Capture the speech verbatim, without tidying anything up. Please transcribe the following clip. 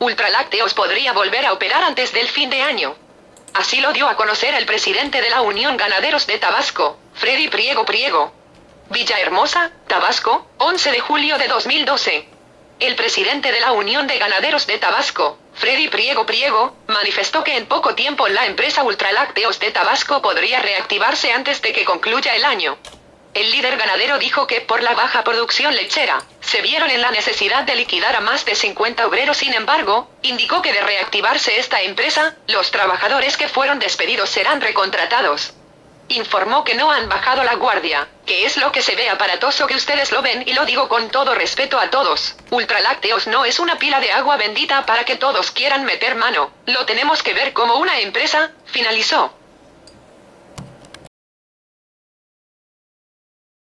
Ultralácteos podría volver a operar antes del fin de año. Así lo dio a conocer el presidente de la Unión Ganaderos de Tabasco, Freddy Priego Priego. Villahermosa, Tabasco, once de julio de dos mil doce. El presidente de la Unión de Ganaderos de Tabasco, Freddy Priego Priego, manifestó que en poco tiempo la empresa Ultralácteos de Tabasco podría reactivarse antes de que concluya el año. El líder ganadero dijo que por la baja producción lechera, se vieron en la necesidad de liquidar a más de cincuenta obreros. Sin embargo, indicó que de reactivarse esta empresa, los trabajadores que fueron despedidos serán recontratados. Informó que no han bajado la guardia, que es lo que se ve aparatoso que ustedes lo ven, y lo digo con todo respeto a todos. Ultralácteos no es una pila de agua bendita para que todos quieran meter mano, lo tenemos que ver como una empresa, finalizó.